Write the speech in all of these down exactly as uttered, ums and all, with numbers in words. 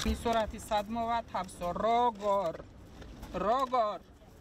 მისურათი სადმოვა თავსო როგორ როგორ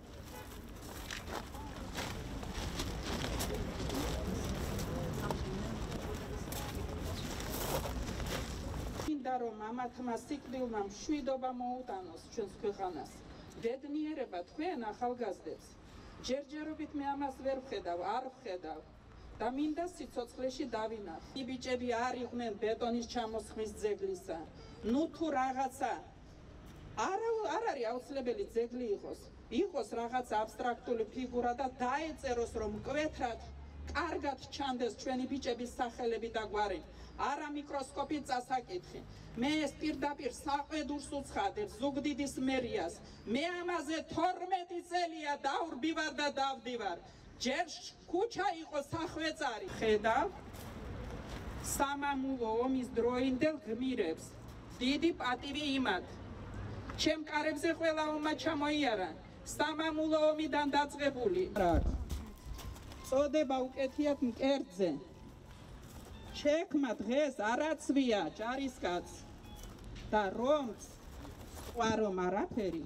მინდა რომ მამათმა სიკვდილმა მშვიდობა მოუტანოს ჩვენს ქვეყანას ბედნიერება თქვენ ახალგაზრდებს ჯერჯერობით მე ამას ვერ ვხედავ არ ვხედავ და მინდა სიცოცხლეში დავინახო ბიჭები არ იყვნენ ბეტონის ჩამოსხმის ძეგლისა ნუ თუ რაღაცა არ არ არის აუცილებელი ძეგლი იყოს იყოს რაღაცა აბსტრაქტული ფიგურა და დაეწეროს რომ მკვეთრად კარგად ჩანდეს ჩვენი ბიჭების სახელები და გვარი არა მიკროსკოპით წასაკითხი მე ეს პირდაპირ საყვედურს უცხადებს ზუგდიდის მერიას მე ამაზე თორმეტი წელია დავრბივარ და დავდივარ ჯერ ქუჩა იყო სახვეწარი ხედავ სამამულო ომის დროინდელ გმირებს დიდი პატივი იმათ ჩემ კარებზე ყველა ომმა ჩამოიარა სამამულო ომიდან დაწყებული წოდება უკეთიათ მკერდზე შექმნა დღეს არაცვია ჯარისკაც და რომც სხვა რომ არაფერი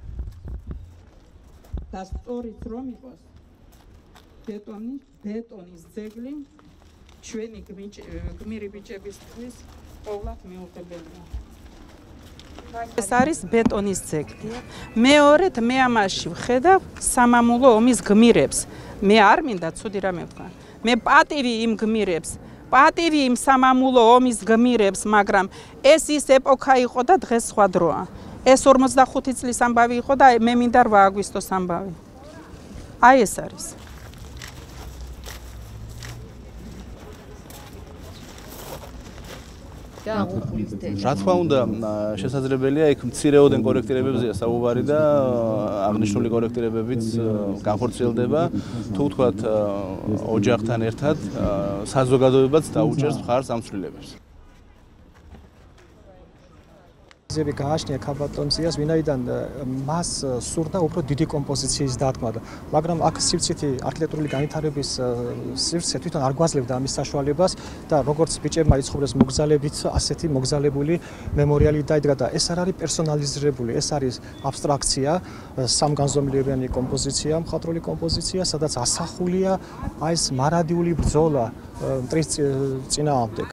და სწორიც რომ იყოს ბეტონის ბეტონის ძეგლი ჩვენი გმირი ბიჭებისთვის ყოვლად მიუღებელია ეს არის ბეტონის ძეგლი მეორედ მე ამაში ვხედავ სამამულო ომის გმირებს მე არ მინდა ცუდი რამე ვთქვა მე პატივი იმ გმირებს პატივი იმ სამამულო ომის გმირებს მაგრამ ეს ის ეპოქა იყო და დღეს სხვა დროა ეს ორმოცდახუთი წლის ამბავი იყო და მე მინდა რვა აგვისტოს ამბავი აი ეს არის რა თქმა უნდა შესაძლებელია იქ მცირეოდენ კორექტირებებზეა საუბარი და აღნიშნული კორექტირებებიც განხორციელდება თუ ვთქვათ ოჯახთან ერთად საზოგადოებაც დაუჭერს მხარს ამ ცვლილებებს ზები გააჩნია ქაბატონციას ვინაიდან მას სურდა უფრო დიდი კომპოზიციის დათქმა მაგრამ აქ სივრცითი არქიტექტურული განვითარების სივრცე თვითონ არ გვაძლევდა ამის საშუალებას და როგორც ბიჭებმა იცხოვრეს მოგზალებით ასეთი მოგზალებული მემორიალი დაიდგა და ეს არ არის პერსონალიზირებული ეს არის აბსტრაქცია სამგანზომილებიანი კომპოზიცია მხატვრული კომპოზიცია სადაც ასახულია აი ეს მარადიული ბრძოლა მტრის წინააღმდეგ